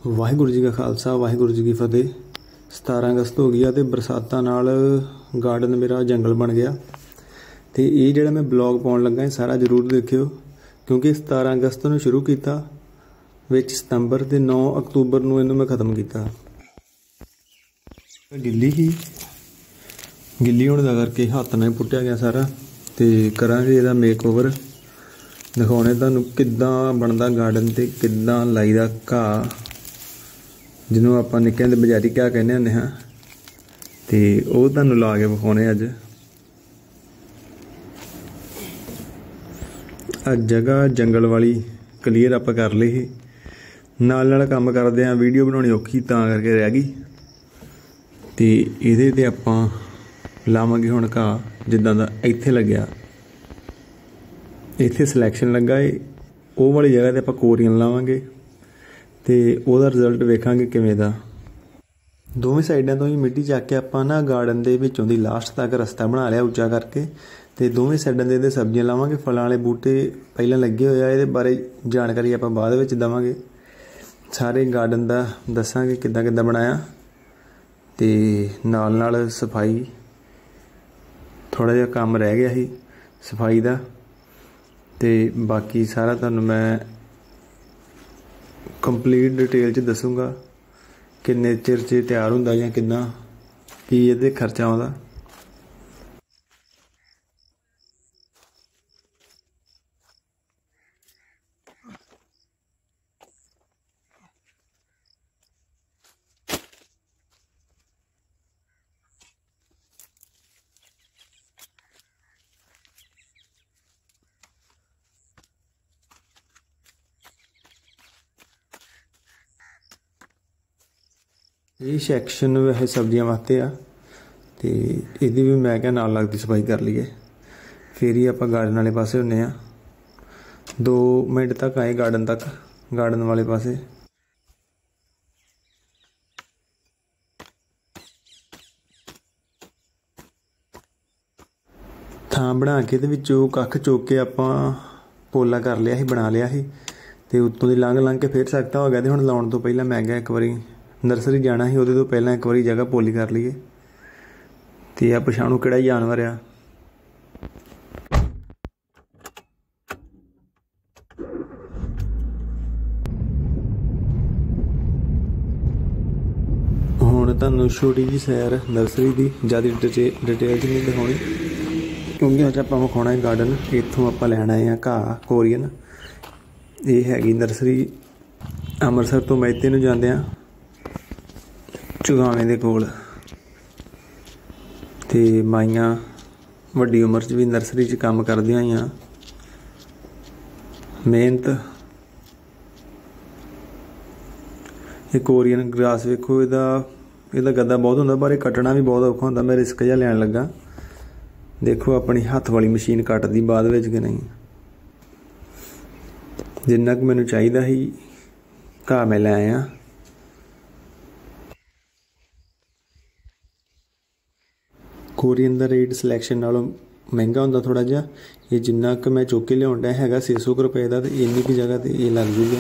वाहिगुरू जी का खालसा वाहिगुरू जी की फतेह। 17 अगस्त हो गया तो बरसातां नाल गार्डन मेरा जंगल बन गया। तो ये जो मैं ब्लॉग पाउण लगा है सारा जरूर देखियो, क्योंकि 17 अगस्त नूं शुरू किया, विच सितंबर ते 9 अक्तूबर नूं इहनूं मैं खत्म किया। गिल्ली ही गिल्ली होने का करके हाथ नाल पुट्टिया गया सारा। तो करांगे इहदा मेक ओवर, दिखाने तुहानूं किद्दां बनदा गार्डन ते किद्दां लाईदा घाह, जिन्हों आपां निक्के होंदे बजारी क्या कहने होंदे हाँ, तो वह तुहानूं ला के विखाने अज जगह जंगल वाली क्लीयर आप कर ली ही। नाल काम करदे आ वीडियो बनानी औखी तां करके रह गई। तो इहदे ते आपां लावांगे हुण घाह जिद्दां दा इत्थे लग्या, इत्थे सिलैक्शन लगा है, वो वाली जगह ते आपां कोरियन लावांगे तो वह रिजल्ट वेखांगे किवें दा। दोवें साइडों तो ही मिट्टी चक के आपां ना गार्डन के विचों दी लास्ट तक रस्ता बना लिया उच्चा करके। तो दोवें साइडों ते सब्जियां लावांगे, फलां वाले बूटे पहलां लगे होए आ, इहदे बारे जानकारी आपां बाद विच देवांगे। सारे गार्डन दा दस्सांगे किद्दां किद्दां बनाया, तो नाल नाल सफाई थोड़ा जिहा काम रह गया ही सफाई दा, तो बाकी सारा तुहानूं मैं कंप्लीट डिटेल च दसूँगा किन्ने चिर च तैयार हुंदा जां किन्ना की इहदे खर्चा आउंदा। ये सैक्शन वैसे सब्जियां वास्ते आ, तो यदि भी मैं क्या नाल लगती सफाई कर लीए, फिर ही आप गार्डन वाले पासे होने आ। 2 मिनट तक आए गार्डन तक, गार्डन वाले पासे थां बना के ते विचों कख चुक के आपां पोला कर लिया ही, बना लिया ही। तो उत्तों दी लंघ लंघ के फिर सकता हो गया। तो हुण लाउण तो पहलां मैं गया एक बारी नर्सरी जाना ही, उहदे तो पहलां एक बारी जगह पोली कर लीए। तो आ पछाणों किहड़ा जानवर आ, हुण तुहानूं छोटी जी सैर नर्सरी की ज़्यादा डिटेल च नहीं दिखाउणी, क्योंकि अज आपां विखाउणा है गार्डन। इत्थों आपां लैण आए आ घाह कोरियन। ये हैगी नर्सरी अमृतसर तो मेहते नूं जांदिआं चुगावें दे कोल। ते माइयां वड्डी उम्र च भी नर्सरी च काम करदियां होईयां, मेहनत। ये कोरियन ग्रास वेखो, इहदा गद्दा बहुत हुंदा, पर कट्टना भी बहुत औखा हुंदा। मैं रिस्क जिहा लैण लगा, देखो अपनी हत्थ वाली मशीन कट्टदी बाद विच कि नहीं। जिन्ना कि मैनूं चाहीदा ही घाह मैं लै आया। कोरियन का रेट सिलैक्शन नालों महंगा होंदा थोड़ा जिहा। ये जिन्ना कि मैं चुक के लियाउण डਿਆ हैगा 600 रुपए का, तो इन्नी की जगह तो ये लग जूगा।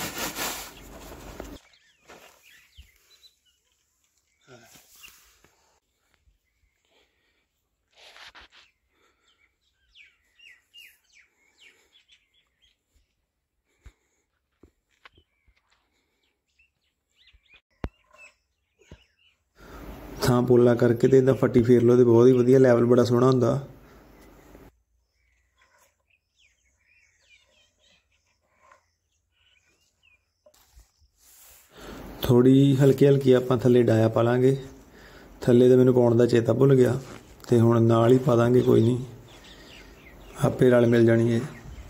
थां पोला करके तो इहदा फट्टी फेर लो, तो बहुत ही वधिया लैवल बड़ा सोहना हुंदा। थोड़ी हल्की हल्की आपां थल्ले डाया पा लांगे, थल्ले तो मैनूं पाउण दा चेता भुल गया, तो हुण नाल ही पा दांगे, कोई नहीं आपे रल मिल जानी है।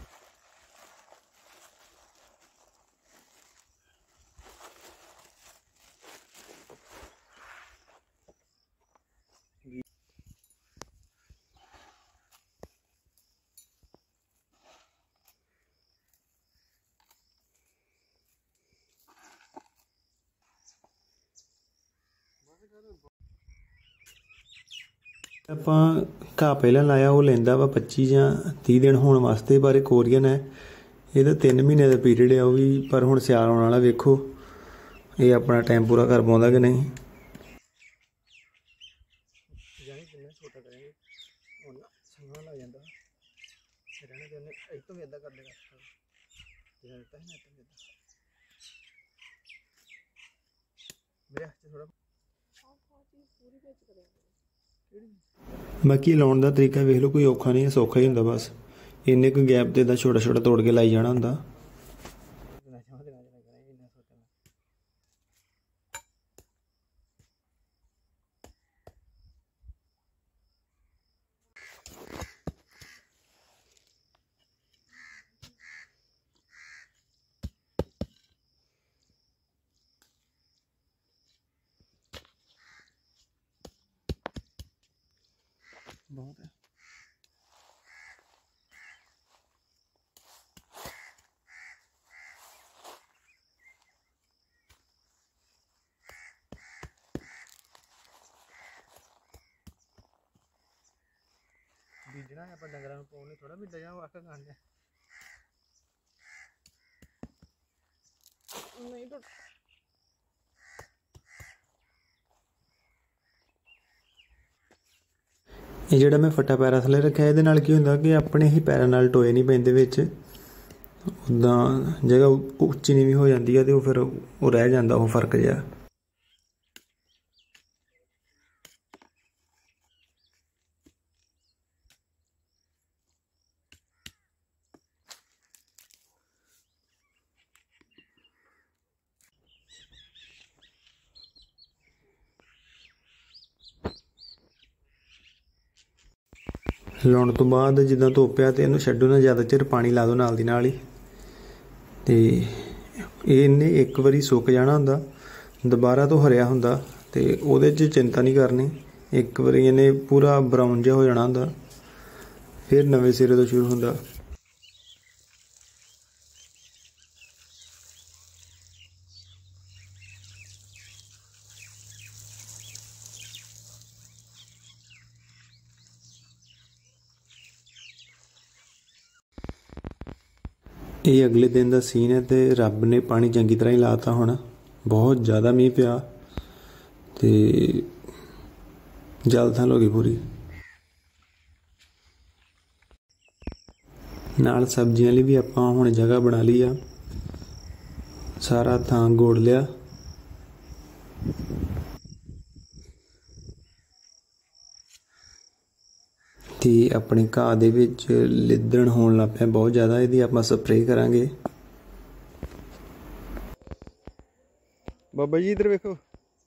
ਆਪਾਂ ਘਾਹ ਪਹਿਲਾਂ ਲਾਇਆ, ਉਹ ਲੈਂਦਾ ਵਾ 25 ਜਾਂ 30 ਦਿਨ ਹੋਣ ਵਾਸਤੇ, ਪਰ ਇਹ ਕੋਰੀਅਨ ਹੈ, ਇਹਦਾ 3 ਮਹੀਨੇ ਦਾ ਪੀਰੀਅਡ ਹੈ ਉਹ ਵੀ। ਪਰ ਹੁਣ ਸਿਆਲ ਆਉਣ ਵਾਲਾ, ਵੇਖੋ ये अपना टाइम पूरा कर पाਉਂਦਾ कि नहीं। बाकी लाने का तरीका वेख लो, कोई औखा नहीं है, सौखा ही होंगे। बस इन्ने क गैप तो इदा छोटा छोटा तोड़ के लाई जाना होंगे। बहुत है। बीजना है पर डंगर पाने थोड़ा भी दया आखा खाने नहीं तो ਇਹ ਜਿਹੜਾ ਮੈਂ ਫੱਟਾ ਪੈਰਾਂ ਥੱਲੇ ਰੱਖਿਆ ਇਹਦੇ ਨਾਲ ਕੀ ਹੁੰਦਾ ਕਿ ਆਪਣੇ ਹੀ ਪੈਰਾਂ ਨਾਲ ਟੋਏ ਨਹੀਂ ਪੈਂਦੇ ਵਿੱਚ, ਉੱਦਾਂ ਜਗ੍ਹਾ ਉੱਚੀ ਨੀਵੀਂ ਹੋ ਜਾਂਦੀ ਹੈ ਤੇ ਉਹ ਫਿਰ ਉਹ ਰਹਿ ਜਾਂਦਾ ਉਹ ਫਰਕ ਜਿਹਾ। ਲਾਉਣ ਤੋਂ ਬਾਅਦ ਜਿੱਦਾਂ ਧੋਪਿਆ ਤੇ ਇਹਨੂੰ ਛੱਡੋ ਨਾ ਜ਼ਿਆਦਾ ਚਿਰ, ਪਾਣੀ ਲਾ ਦਿਓ ਨਾਲ ਦੀ ਨਾਲ ਹੀ। ਤੇ ਇਹਨੇ ਇੱਕ ਵਾਰੀ ਸੁੱਕ ਜਾਣਾ ਹੁੰਦਾ, ਦੁਬਾਰਾ ਤੋਂ ਹਰਿਆ ਹੁੰਦਾ ਤੇ ਉਹਦੇ 'ਚ ਚਿੰਤਾ ਨਹੀਂ ਕਰਨੀ। ਇੱਕ ਵਾਰੀ ਇਹਨੇ ਪੂਰਾ ਬਰਾਊਨ ਜਿਹਾ ਹੋ ਜਾਣਾ ਹੁੰਦਾ, ਫਿਰ ਨਵੇਂ ਸਿਰੇ ਤੋਂ ਸ਼ੁਰੂ ਹੁੰਦਾ। ਇਹ ਅਗਲੇ ਦਿਨ ਦਾ ਸੀਨ ਹੈ ਤੇ ਰੱਬ ਨੇ ਪਾਣੀ ਚੰਗੀ ਤਰ੍ਹਾਂ ਹੀ ਲਾਤਾ। ਹੁਣ ਬਹੁਤ ਜ਼ਿਆਦਾ ਮੀਂਹ ਪਿਆ ਤੇ ਜਲ ਥਲ ਹੋ ਗਈ ਪੂਰੀ। ਨਾਲ ਸਬਜ਼ੀਆਂ ਲਈ ਵੀ ਆਪਾਂ ਹੁਣ ਜਗ੍ਹਾ ਬਣਾ ਲਈ ਆ, ਸਾਰਾ ਥਾਂ ਗੋੜ ਲਿਆ। ਤੇ ਆਪਣੇ ਘਾਹ ਦੇ ਵਿੱਚ ਲਿੱਦਣ ਹੋਣ ਲੱਗ ਪਿਆ ਬਹੁਤ ਜ਼ਿਆਦਾ, ਇਹਦੀ ਆਪਾਂ ਸਪਰੇਅ ਕਰਾਂਗੇ। ਬਾਬਾ ਜੀ ਇੱਧਰ ਵੇਖੋ।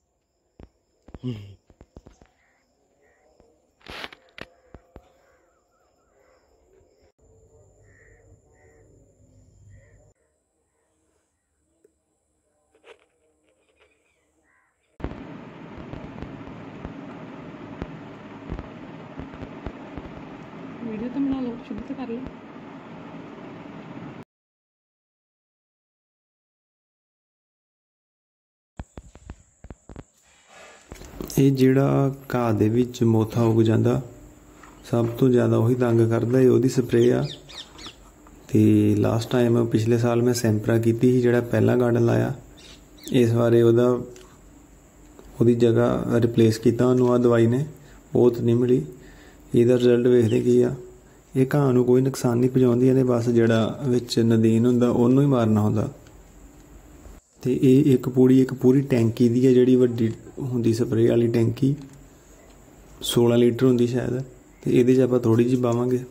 वीडियो तो बना लो, शुरू तो कर लो। ਇਹ ਜਿਹੜਾ ਘਾਹ ਦੇ ਵਿੱਚ ਮੋਥਾ ਉੱਗ ਜਾਂਦਾ, ਸਭ ਤੋਂ ਜ਼ਿਆਦਾ ਉਹੀ ਤੰਗ ਕਰਦਾ, ਇਹ ਉਹਦੀ ਸਪਰੇਅ ਆ। ਤੇ ਲਾਸਟ ਟਾਈਮ ਪਿਛਲੇ ਸਾਲ ਮੈਂ ਸੈਂਪਰਾ ਕੀਤੀ ਸੀ ਜਿਹੜਾ ਪਹਿਲਾਂ ਗਾਰਡਨ ਲਾਇਆ, ਇਸ ਵਾਰੇ ਉਹਦੀ ਜਗ੍ਹਾ ਰਿਪਲੇਸ ਕੀਤਾ ਉਹਨੂੰ। ਆ ਦਵਾਈ ਨੇ ਬਹੁਤ ਨਹੀਂ ਮਿਲੀ, ਇਹਦਾ ਰਿਜ਼ਲਟ ਵੇਖਦੇ ਕੀ ਆ। ਇਹ ਘਾਹ ਨੂੰ ਕੋਈ ਨੁਕਸਾਨ ਨਹੀਂ ਪਹੁੰਚਾਉਂਦੀ, ਇਹਨੇ ਬਸ ਜਿਹੜਾ ਵਿੱਚ ਨਦੀਨ ਹੁੰਦਾ ਉਹਨੂੰ ਹੀ ਮਾਰਨਾ ਹੁੰਦਾ। ਤੇ ਇਹ ਇੱਕ ਪੂਰੀ ਟੈਂਕੀ ਦੀ ਹੈ, ਜਿਹੜੀ ਵੱਡੀ ਹੁੰਦੀ ਸਪਰੇਅ ਵਾਲੀ ਟੈਂਕੀ 16 ਲੀਟਰ ਹੁੰਦੀ ਸ਼ਾਇਦ, ਤੇ ਇਹਦੇ 'ਚ ਆਪਾਂ ਥੋੜ੍ਹੀ ਜਿਹੀ ਪਾਵਾਂਗੇ।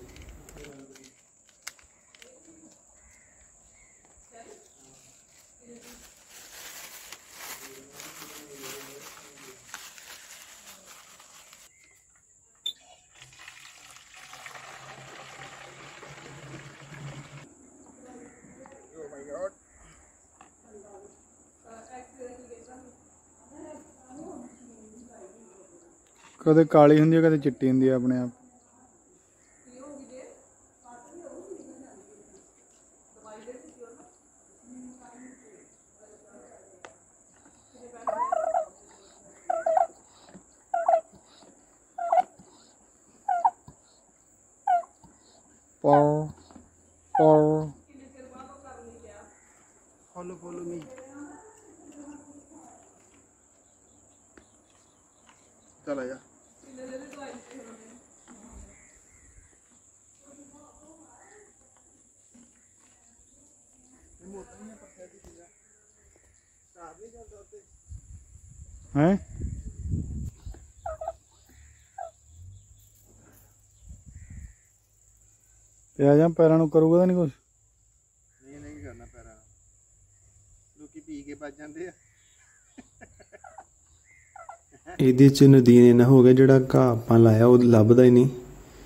कदे काली हुंदी है, कदे चिट्टी हुंदी है अपने आप। Follow me. चल आजा। हैं ਤੇ ਆ ਜਾ ਪੈਰਾਂ ਨੂੰ ਕਰੂਗਾ ਤਾਂ ਨਹੀਂ ਕੁਛ नहीं करना पैरा लोकी पी के बच जाते ਇਹਦੇ ਚ ਨਦੀਨ ਇੰਨਾ ਹੋ ਗਿਆ ਜਿਹੜਾ ਘਾਹ ਆਪਾਂ ਲਾਇਆ ਉਹ ਲੱਭਦਾ ਹੀ ਨਹੀਂ।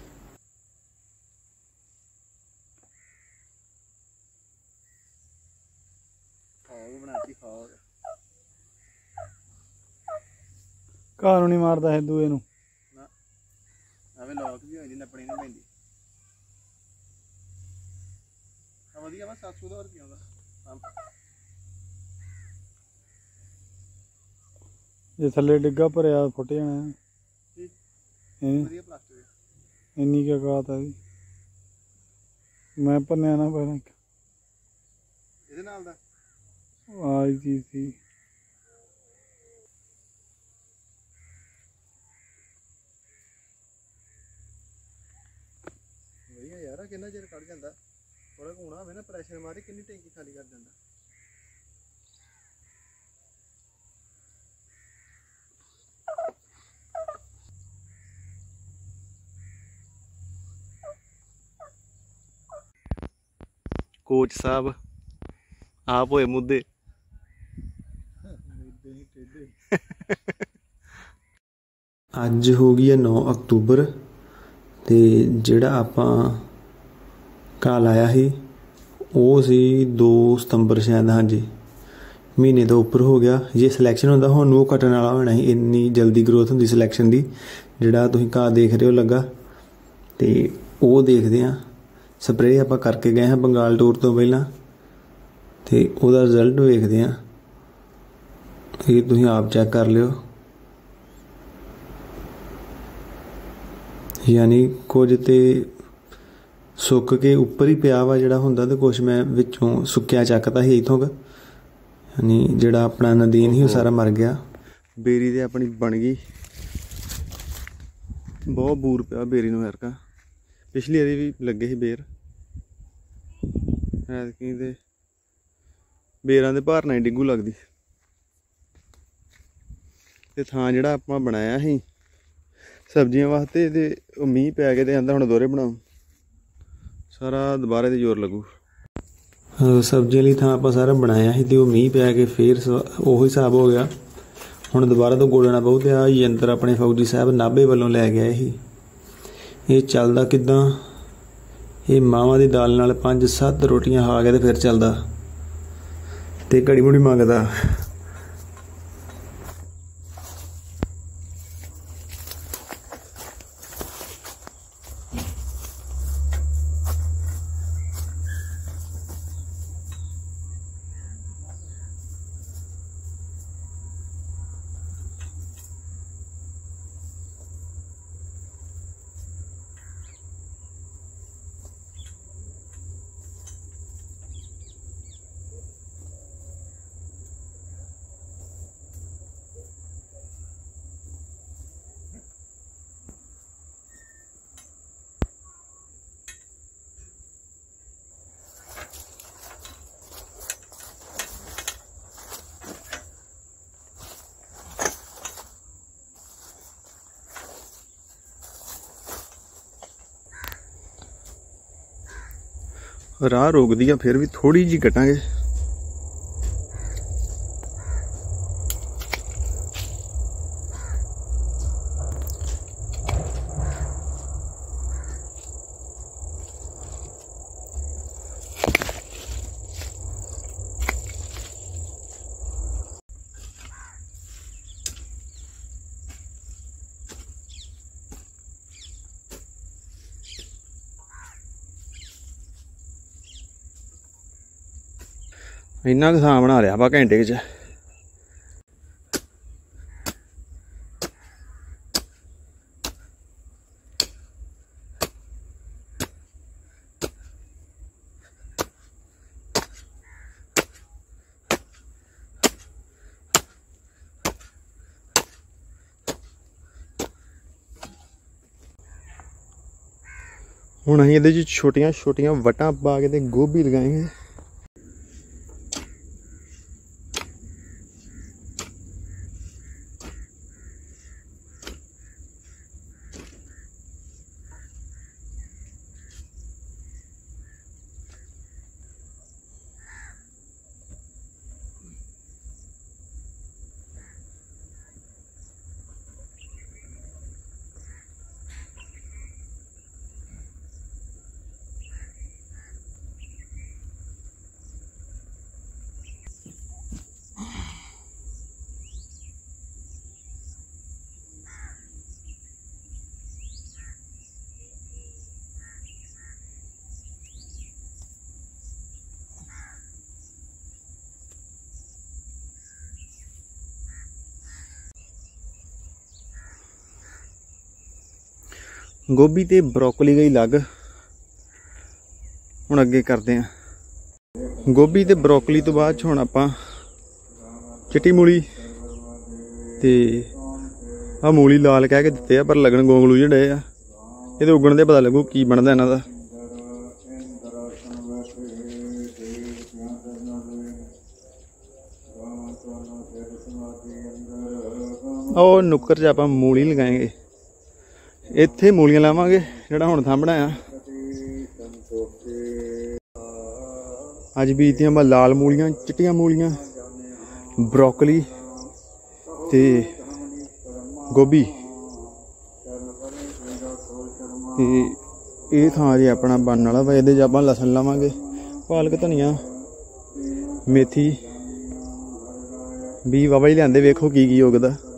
ਘਾਹ ਨੂੰ ਨਹੀਂ ਮਾਰਦਾ ਹੈ ਦੂਏ ਨੂੰ ਐਵੇਂ ਲੋਕ ਵੀ ਹੋ ਜਾਂਦੀ ਨੱਪਣੀ ਨਹੀਂ ਪੈਂਦੀ। ਵਧੀਆ ਵਾ 700 ਦਾ ਰੁਪਈਆ ਦਾ ਜੇ ਥੱਲੇ ਡਿੱਗਾ ਭਰਿਆ ਫੁੱਟ ਜਾਣਾ ਵਧੀਆ ਪਲਾਸਟਿਕ ਇੰਨੀ ਕੀ ਔਕਾਤ ਹੈ ਇਹਦੀ। ਮੈਂ ਭੰਨਿਆ ਨਾ ਪਹਿਲਾਂ ਇਹਦੇ ਨਾਲ ਦਾ ਆਹ ਚੀਜ਼ ਸੀ। ਵਧੀਆ ਯਾਰ ਕਿੰਨਾ ਚਿਰ ਕੱਢ ਜਾਂਦਾ ਥੋੜਾ ਘੂਣਾ ਹੋਵੇ ਨਾ ਪ੍ਰੈਸ਼ਰ ਮਾਰੇ ਕਿੰਨੀ ਟੈਂਕੀ ਖਾਲੀ ਕਰ ਜਾਂਦਾ। कोच साहब आप होए मुद्दे ਅੱਜ ਹੋ ਗਈ ਹੈ 9 ਅਕਤੂਬਰ ਤੇ ਜਿਹੜਾ ਆਪਾਂ ਘਾਹ ਲਾਇਆ ਸੀ ਉਹ ਸੀ 2 ਸਤੰਬਰ ਸ਼ਾਇਦ। ਹਾਂਜੀ ਮਹੀਨੇ ਤੋਂ ਉੱਪਰ ਹੋ ਗਿਆ। ਜੇ ਸਿਲੈਕਸ਼ਨ ਹੁੰਦਾ ਹੁਣ ਉਹ ਕੱਟਣ ਵਾਲਾ ਹੋਣਾ ਸੀ। ਇੰਨੀ ਜਲਦੀ ਗਰੋਥ ਹੁੰਦੀ ਸਿਲੈਕਸ਼ਨ ਦੀ। ਜਿਹੜਾ ਤੁਸੀਂ ਘਾਹ ਦੇਖ ਰਹੇ ਹੋ ਲੱਗਾ ਤੇ ਉਹ ਦੇਖਦੇ ਹਾਂ। ਸਪਰੇਅ ਆਪਾਂ ਕਰਕੇ ਗਏ ਹਾਂ ਬੰਗਾਲ ਟੂਰ ਤੋਂ ਪਹਿਲਾਂ ਤੇ ਉਹਦਾ ਰਿਜ਼ਲਟ ਵੇਖਦੇ ਹਾਂ। ਇਹ ਤੁਸੀਂ ਆਪ ਚੈੱਕ ਕਰ ਲਿਓ। ਯਾਨੀ ਕੁਝ ਤੇ ਸੁੱਕ ਕੇ ਉੱਪਰ ਹੀ ਪਿਆ ਵਾ ਜਿਹੜਾ ਹੁੰਦਾ ਤੇ ਕੁਛ ਮੈਂ ਵਿੱਚੋਂ ਸੁੱਕਿਆ ਚੱਕਤਾ ਸੀ ਇੱਥੋਂ। ਯਾਨੀ ਜਿਹੜਾ ਆਪਣਾ ਨਦੀਨ ਸੀ ਉਹ ਸਾਰਾ ਮਰ ਗਿਆ। ਬੇਰੀ ਤੇ ਆਪਣੀ ਬਣ ਗਈ। ਬਹੁਤ ਬੂਰ ਪਿਆ ਬੇਰੀ ਨੂੰ ਹਰਕਾ। ਪਿਛਲੀ ਵਾਰੀ ਵੀ ਲੱਗੇ ਸੀ ਬੇਰ ਐਤਕੀ ਦੇ ਬੇਰਾਂ ਦੇ ਭਾਰ ਨਾਲ ਡਿੱਗੂ ਲੱਗਦੀ। ਤੇ ਥਾਂ ਜਿਹੜਾ ਆਪਾਂ ਬਣਾਇਆ ਸੀ ਸਬਜ਼ੀਆਂ ਵਾਸਤੇ ਤੇ ਉਹ ਮੀਂਹ ਪੈ ਕੇ ਤੇ ਆਂਦਾ ਹੁਣ ਦੋਹਰੇ ਬਣਾਓ ਸਾਰਾ ਦੁਬਾਰਾ ਤੇ ਜ਼ੋਰ ਲੱਗੂ। ਸਬਜ਼ੀਆਂ ਲਈ ਥਾਂ ਆਪਾਂ ਸਾਰਾ ਬਣਾਇਆ ਸੀ ਤੇ ਉਹ ਮੀਂਹ ਪੈ ਕੇ ਫੇਰ ਉਹੀ ਹਿਸਾਬ ਹੋ ਗਿਆ। ਹੁਣ ਦੁਬਾਰਾ ਤੋਂ ਗੋਲਣਾ ਪਊ। ਤੇ ਆਹ ਯੰਤਰ ਆਪਣੇ ਫੌਜੀ ਸਾਹਿਬ ਨਾਭੇ ਵੱਲੋਂ ਲੈ ਗਿਆ ਸੀ। ਇਹ ਚੱਲਦਾ ਕਿੱਦਾਂ? ਇਹ ਮਾਵਾਂ ਦੀ ਦਾਲ ਨਾਲ 5-7 ਰੋਟੀਆਂ ਖਾ ਕੇ ਤੇ ਫਿਰ ਚੱਲਦਾ ਤੇ ਘੜੀ ਮੁੜੀ ਮੰਗਦਾ। ਰਾਹ ਰੋਕਦੀ ਆ ਫਿਰ ਵੀ ਥੋੜੀ ਜਿਹੀ ਕੱਟਾਂਗੇ। ਇੰਨਾ ਕੁ ਥਾਂ ਬਣਾ ਲਿਆ ਆਪਾਂ ਘੰਟੇ 'ਚ। हुण असीं इहदे च छोटियां छोटियां वटां पा के ते गोभी लगाएंगे। गोभी ते ब्रोकली गई लग। हुण अगे करते हैं गोभी ते ब्रोकली तो बाद हुण आपां चिट्टी मूली ते आ मूली लाल कह के दित्ते आ पर लगन गोंगलू जेह्ड़े आ इहदे उगण दे पता लगू की बनदा इन्हां दा। और नुक्कर च आपां मूली लगाएंगे। इत्थे मूलियां लावांगे जिहड़ा हुण थां बनाया। अज बीजदियां मैं लाल मूलियां चिट्टियां मूलियां ब्रोकली ते गोभी ते ये थां जे अपना बनने वाला वा। इहदे च आपां लसन लावांगे पालक धनिया मेथी भी बाबा जी लिआंदे वेखो की उगदा।